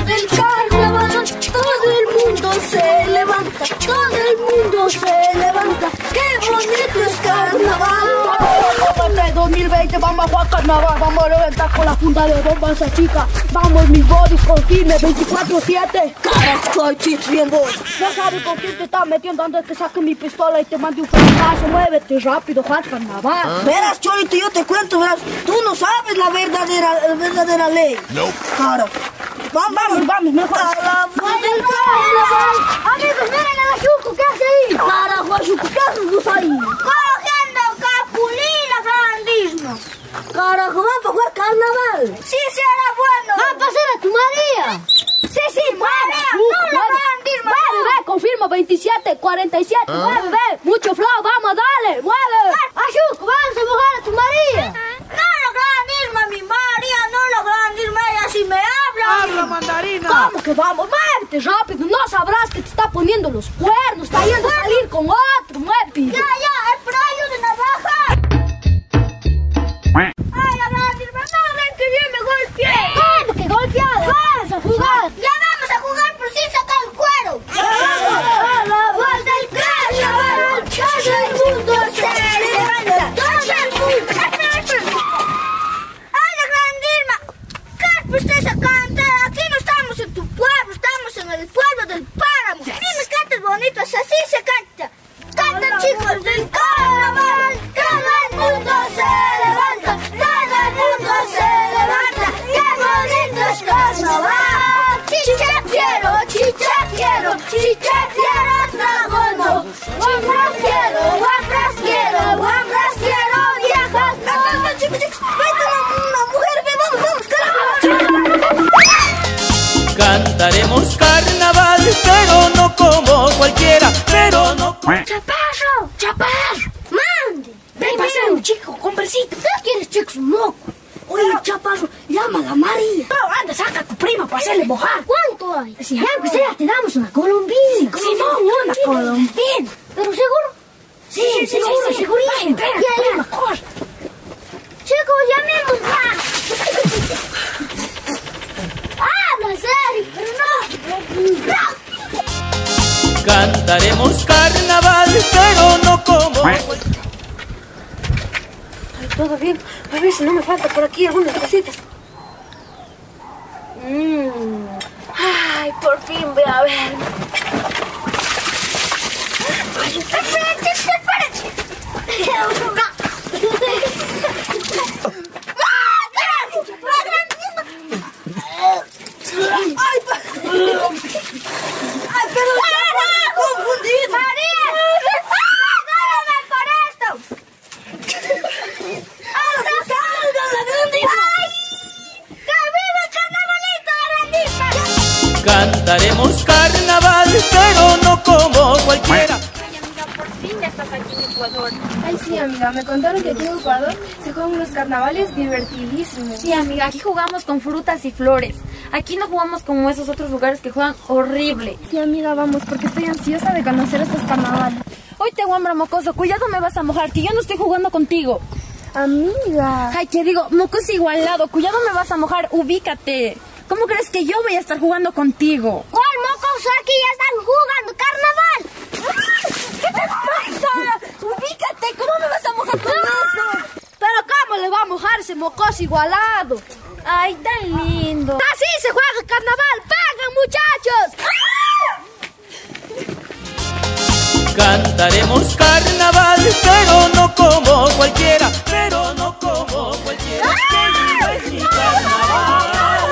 del carnaval, todo el mundo se levanta, todo el mundo se levanta. ¡Qué bonito es carnaval! 2020, vamos a jugar carnaval, vamos a reventar con la punta de bombas a chica. Vamos mis bodys con firme 24/7. Carajo, chicos, bien vos. No sabes con quién te estás metiendo antes que saque mi pistola y te mande un fracaso. Muévete rápido, jugar carnaval. Verás, Cholito, yo te cuento, verás, tú no sabes la verdadera ley. No. Claro. Vamos, mejor. Amigos, miren a la Chuco, ¿qué hace ahí? Carajo, Chuco, ¿qué haces vos ahí? Cogiendo capulina, grandísimo. Carajo, vamos a jugar carnaval. Sí, será bueno. Va a pasar a tu María. Sí, María, no la grandísima. Ve, confirmo 27/47. Mueve, mucho flow, vamos, dale, mueve. Chuco, vamos a mojar a tu María. No la grandísima, mi María, no la grandísima, ella sí me habla. ¡Habla, mandarina! ¿Cómo que vamos? Muévete rápido, no sabrás que te está poniendo los cuernos, está yendo a salir con otro, muévete. Ya, pero ayúdenme a bajar. Ay, la grandísima, no, ven que bien me golpeé. ¿Cómo que golpeado? Vamos a jugar. Ya vamos a jugar, pero sin sacar el cuero. ¡Carnaval del carnaval! ¡Todo el mundo se levanta! ¡Todo el mundo! ¡Ay, la grandísima! ¿Qué es que ustedes a cantar? Aquí no estamos en tu pueblo, estamos en el pueblo del páramo. Dime, cantas bonitas, así se canta. Cantan, chicos del carnaval, todo el mundo se levanta, todo el mundo se levanta. ¡Qué bonito es carnaval! Chicha quiero, tragono. Guambras quiero, viejas. No, chicos, vete una mujer, vamos, carajo. Cantaremos carnaval, pero no como cualquiera, pero no... Chaparro, mande. Ven, va a ser un chico, conversito. ¿Qué quieres, chicos, un moco? Oye, Chaparro, llama a la María. No, anda, saca a tu prima para hacerle mojar. ¿Cuánto hay? Si ya que sea, te damos una colombina. Simón, una colombina. ¿Pero seguro? Sí, segurísimo. Ya, mejor. Chicos, llamemos más. Habla serio, pero no. Cantaremos carnaval, pero no como... Ay, todo bien. A ver si no me falta por aquí algunas cositas. Ay, por fin voy a ver. Ay, espérate. Ay, pero confundido. María, ayúdame por esto. ¡Ahora salga la grandísima! ¡Ay! ¡Que viva el carnavalito, grandísima! Cantaremos carnaval, pero no como cualquiera. Ay, amiga, por fin ya estás aquí en Ecuador. Ay, sí, amiga, me contaron que aquí en Ecuador se juegan unos carnavales divertidísimos. Sí, amiga, aquí jugamos con frutas y flores. Aquí no jugamos como esos otros lugares que juegan horrible. Sí, amiga, vamos, porque estoy ansiosa de conocer estos carnavales. Hoy te guambra, mocoso, cuidado me vas a mojar, que yo no estoy jugando contigo. Amiga. Ay, que digo, mocoso igualado, cuidado me vas a mojar, ubícate. ¿Cómo crees que yo voy a estar jugando contigo? ¿Cuál mocoso? Aquí ya están jugando carnaval. ¿Qué te pasa? Ubícate, ¿cómo me vas a mojar con eso? Pero ¿cómo le va a mojar ese mocoso igualado? Ay, tan lindo. Así se juega el carnaval. ¡Pagan, muchachos! Cantaremos carnaval, pero no como cualquiera, pero no como cualquiera. ¡Qué lindo es mi carnaval!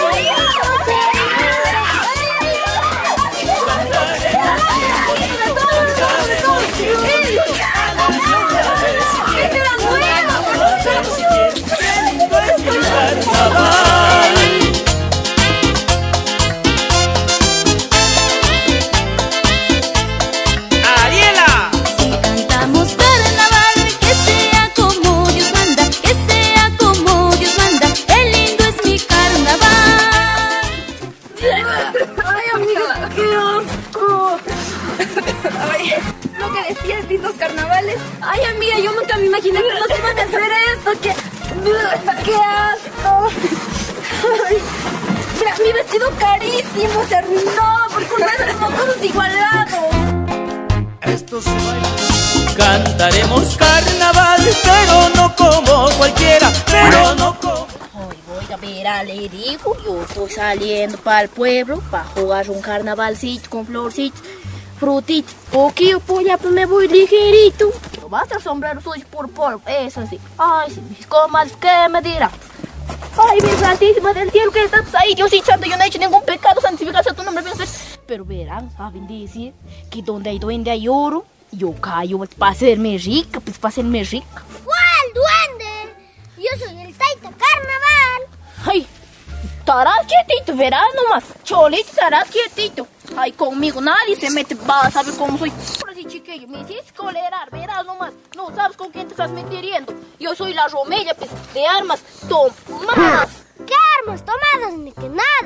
Ay, amiga, yo nunca me imaginé que nos iban a hacer esto. ¡Qué asco! Ay. Mira, Mi vestido carísimo se arruinó por culpa de esos mocosos igualados. Esto se baila. Cantaremos carnaval, pero no como cualquiera, pero no como... Hoy voy a ver al Erico, yo estoy saliendo para el pueblo para jugar un carnavalcito con florcitos, frutitas. Poquillo polla, pues me voy ligerito. No basta el sombrero suyo por polvo, es así. Ay, si mis comadres, ¿qué me dirán? Ay, mi santísima del cielo, que estás ahí, Dios y santo, yo no he hecho ningún pecado, santificado sea tu nombre, pero verán, saben decir que donde hay duende hay oro. Yo callo para hacerme rica, pues para hacerme rica. ¿Cuál duende? Yo soy el Taita Carnaval. Ay, estarás quietito, verás nomás. Cholito, estarás quietito. Ay, conmigo nadie se mete, vas a ver cómo soy. Ahora sí, chiquillo, me hiciste colerar, verás nomás. No sabes con quién te estás metiendo. Yo soy la Romella, pues, de armas tomadas. ¿Qué armas tomadas? Ni que nada.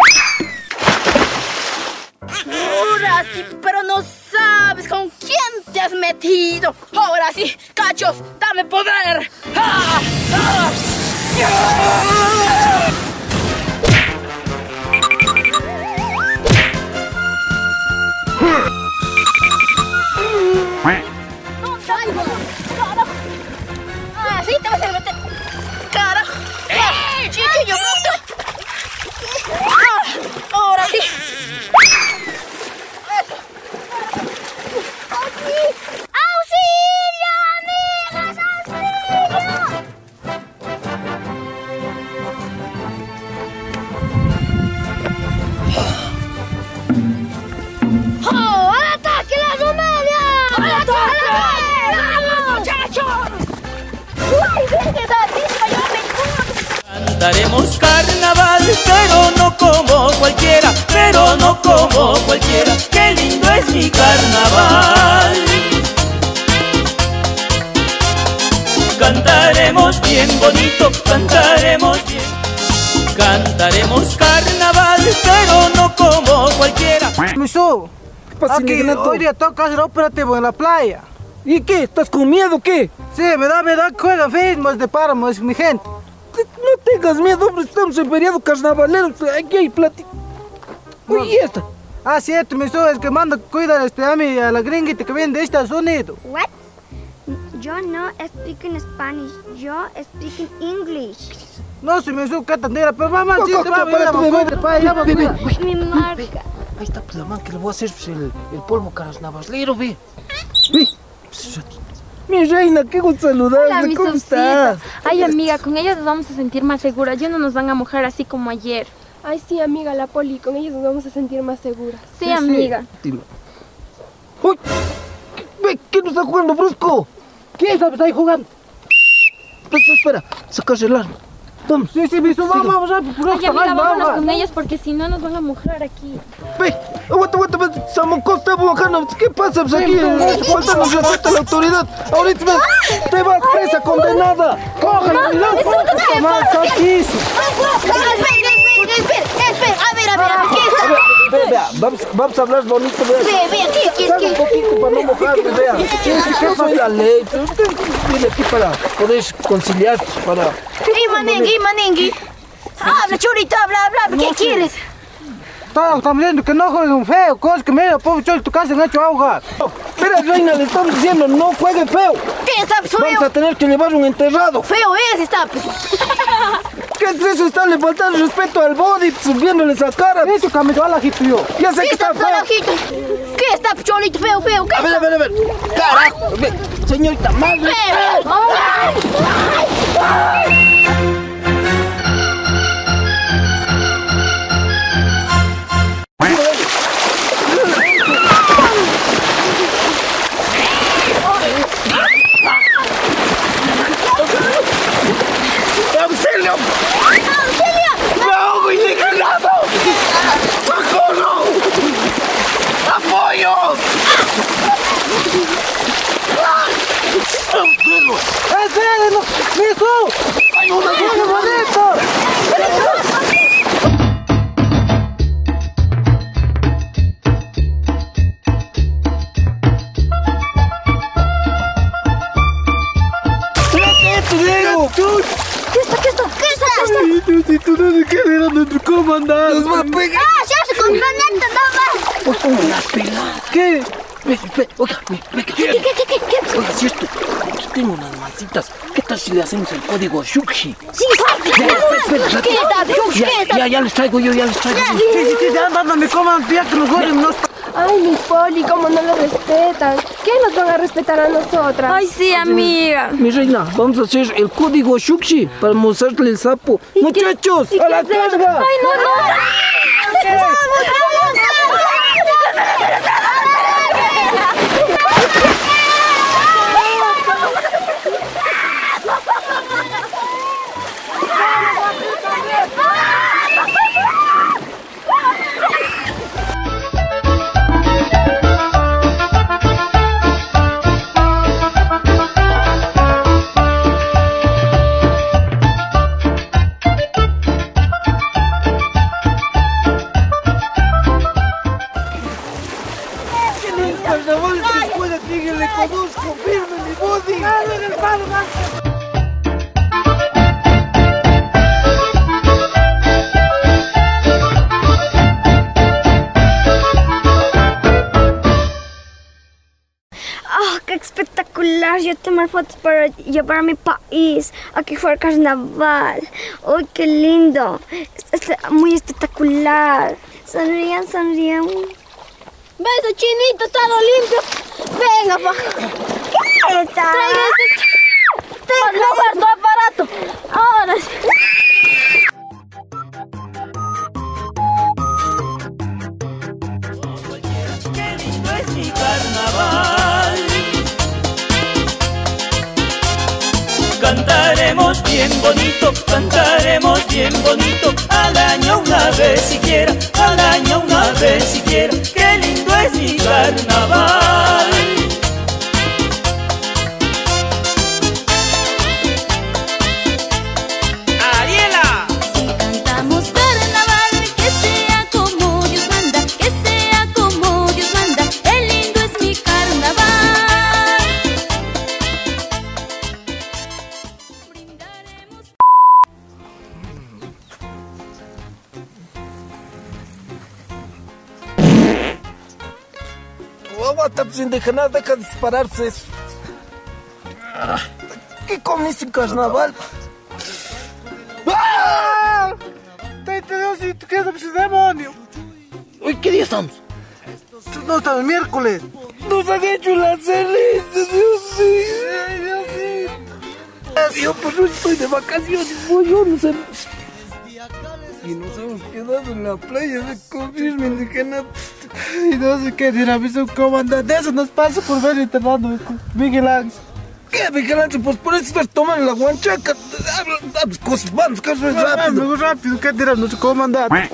Ahora sí, pero no sabes con quién te has metido. Ahora sí, cachos, dame poder. ¡Ah! ¡Ah! ¡Ah! No traigo. Carajo. Ah, sí, te vas a meter. Carajo. Chiquillo, bruto. Ah, ahora sí. ¡Auxilio, amigas! ¡Auxilio! ¡Oh, al ataque la Romelia! ¡Al ataque! ¡Vamos, muchachos! ¡Uy, Virgen Santísima, yo me encuentro! Cantaremos carnaval, pero no como cualquiera, pero no como cualquiera. ¡Qué lindo es mi carnaval! Cantaremos bien bonito, cantaremos bien. Cantaremos carnaval, pero no como cualquiera. Luiso, ¿qué pasa, aquí hoy día toca hacer operativo en la playa. ¿Y qué? ¿Estás con miedo o qué? Sí, me da, juega mismos de páramo, es mi gente. No tengas miedo, hombre, estamos en periodo carnavalero, aquí hay platito. Uy, ¿y esta? Ah, cierto, Luiso, es que manda cuidar a la gringuita que viene de Estados Unidos. What? Yo no speak in Spanish, yo speak in English. No se me suca tandera, pero mamá, sí, te va a ver, Mi marca. Ahí está pues, la man que le voy a hacer pues, el polvo carnavalero, ve. Ve. Mi reina, qué gusto saludarte. Hola, mi ¿Cómo Susita. estás? Ay, amiga, con ellos nos vamos a sentir más seguras. Ya no nos van a mojar así como ayer. Ay, sí, amiga, la Poli, con ellos nos vamos a sentir más seguras. Sí, amiga. Dime. Uy, ¿qué nos está jugando, brusco? ¿Quién sabes ahí jugando? Espera, sacas el arma. Vamos. Sí, Luiso, vamos a Ay, amiga, vámonos con ellos porque si no nos van a mojar aquí. Ve, aguanta, Samoco está bajando. ¿Qué pasa pues, aquí? Faltando respeto a la autoridad. Ahorita te vas presa, condenada. ¡Cógelo, no, más santísimo! Espera, a ver, ¿qué está? Vea, vamos a hablar bonito, vea. Ve, aquí. Salga un poquito para no mojarme, vea. ¿Qué soy la ley? Pero usted viene aquí para poder conciliarse, para... Manengui. Habla, churito, habla. ¿Qué quieres? Estamos diciendo que no jueguen feo, cosas que medio pobre cholo tu casa han hecho ahogar. Mira, reina, le estamos diciendo, no juegue feo. ¿Qué está feo? Vamos a tener que llevar un enterrado. Feo es, está pues. ¿Qué es eso? Está le faltando respeto al body, subiéndole esa cara. Eso que me dio al ajito yo. Ya sé que está feo. ¿Qué está cholito feo? ¿Qué? A ver. Carajo, señorita, madre. ¡Auxilio! ¡No, güey, dejanado! ¡Socorro! ¡Apoyo! ¡Espérenlo! ¡Listo! ¡Ayúdame, bonito! ¿Qué está? Ay, Diosito, no sé qué era nuestro comandante. Nos va a pegué. ¡Ah, ya se comprometo, no va! Pues como las peladas. ¿Qué? Oiga, oiga, si esto, aquí tengo unas mancitas. ¿Qué tal si le hacemos el código Shuxi? Sí, Ya les traigo yo, ya les traigo yo. Sí, ya andan, me coman, pía que nos joden, no. Ay, mi Poli, cómo no lo respetan. ¿Qué nos van a respetar a nosotras? Ay, sí, amiga. Mi reina, vamos a hacer el código Shuxi para mostrarle el sapo. Muchachos, a la carga. Ay, no. Carnaval de escuela, que le conozco, firme mi body. Dale, el palo, ¡Oh, qué espectacular! Yo tomar fotos para llevar a mi país. Aquí fue el carnaval. ¡Ay, qué lindo! Es muy espectacular. Sonrían, sonrían. Beso, Chinito, todo limpio. Venga, pa. ¿Qué está? Tengo tu aparato. Ahora sí. Qué lindo es mi carnaval. Cantaremos bien bonito, al año una vez siquiera, al año una vez siquiera. Qué lindo es mi carnaval. Ariela. Si cantamos carnaval, que sea como Dios manda, que sea como Dios manda. Qué lindo es mi carnaval. Brindaremos. Aguanta, pues indígena, deja de dispararse eso. ¿Qué comiste en carnaval? ¡Ah! Te digo si tú quieres ese demonio. Hoy, ¿qué día estamos? No, estamos miércoles. Nos han hecho la celeste, Dios mío. Yo pues hoy estoy de vacaciones, pues yo no sé. Y nos hemos quedado en la playa de confirme indígena. Y no sé qué dirá, mi subcomandante. Eso nos pasa por ver internando, Miguel Ángel. ¿Qué, Miguel Ángel? Pues por eso estás tomando la guanchaca. Vamos, rápido. Rápido, ¿qué dirá nuestro comandante?